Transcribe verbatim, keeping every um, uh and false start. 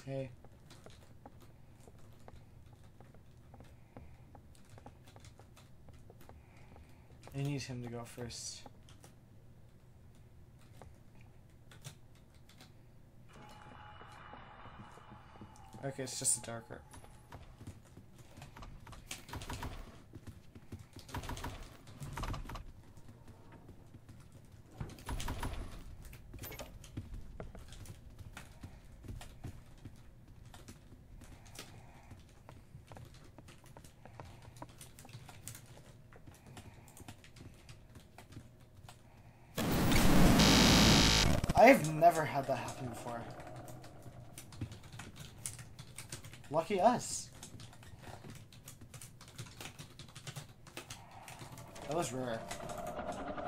Hey. I need him to go first. Okay, it's just a darker. I've never had that happen before. Lucky us. That was rare.